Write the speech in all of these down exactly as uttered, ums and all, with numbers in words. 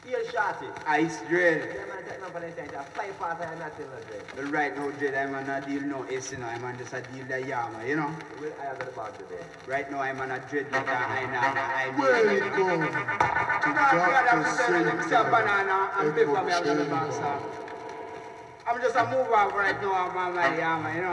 Here, Shorty. Ice dread. Yeah, man, take no for the attention. Fly fast and nothing no dread. But right now, dread, I'm on a deal no S, you know. I'm on just a deal the yama, you know. Well, I have the bag today. Right now, I'm on a dread like I know, I know. Where you go? You know, I'm just telling him some banana and before me have the bag, sir. I'm just a move out right now, I'm on my yama, you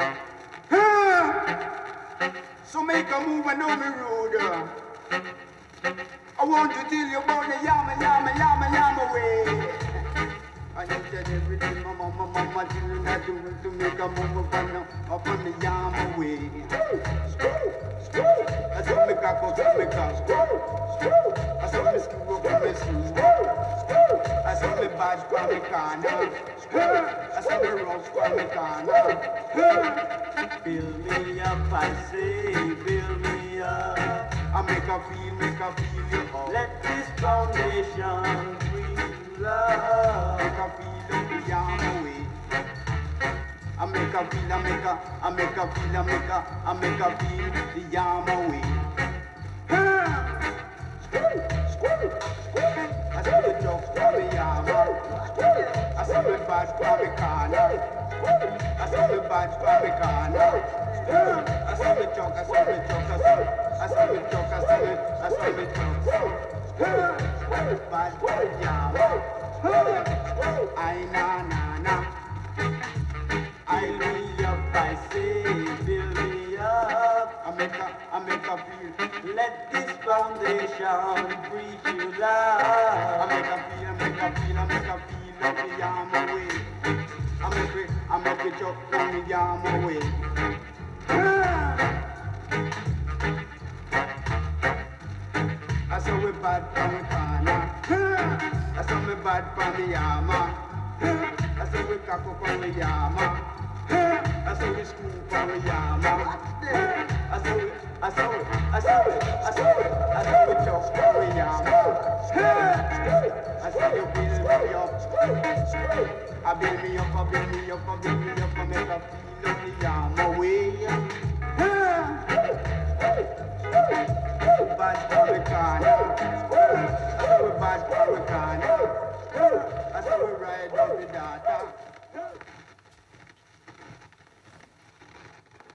know. So make a move and know me rude. I want to tell you about the yama, yama, yama, yama way. I know that everything my mama, mama, children are doing to make a move upon the, upon the yama way. I saw me cock out, I saw me cock. I saw me screw up on me screw. I saw me badge for me corner. I saw me rose for me corner. Fill me up, I say, fill me up. I make a feel, make a feel you up. Let this foundation breathe love. Make a feel of the yama way. I make a feel, I make a, I make a feel, I make a, I make a feel the yama way. I see the jokes from the yama. I see the badge from the corner. I see the badge from the corner. I saw me choke, I saw me choke, I saw, I saw me choke, I saw me, I saw me choke. Bad boy, yama. I na na na. Fill me up, I say, fill me up. I make a, I make a feel. Let this foundation breathe you love. I make a feel, I make a feel, I make a feel of the yama way. I make it, I make it choke from the yama way. I saw we bad from the corner. I saw me bad from the yama. I saw we cock up on the yama. I saw we screw from the yama. I saw we, I saw we, I saw we, I saw we, I saw we choke from the yama. I saw you build me up. I build me up, I build me up, I build me up, I make a feel of the yama way. Bad from the corner.